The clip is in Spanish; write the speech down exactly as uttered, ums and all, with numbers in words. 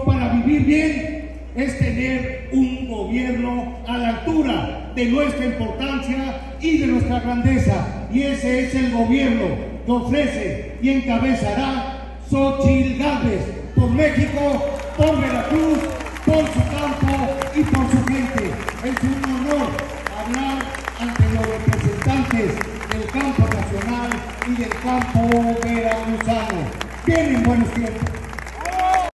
para vivir bien es tener un gobierno a la altura de nuestra importancia y de nuestra grandeza. Y ese es el gobierno que ofrece y encabezará Xóchitl Gálvez, por México, por Veracruz, por su campo y por su gente. Es un honor hablar ante los representantes del campo nacional y del campo veracruzano. Vienen buenos tiempos.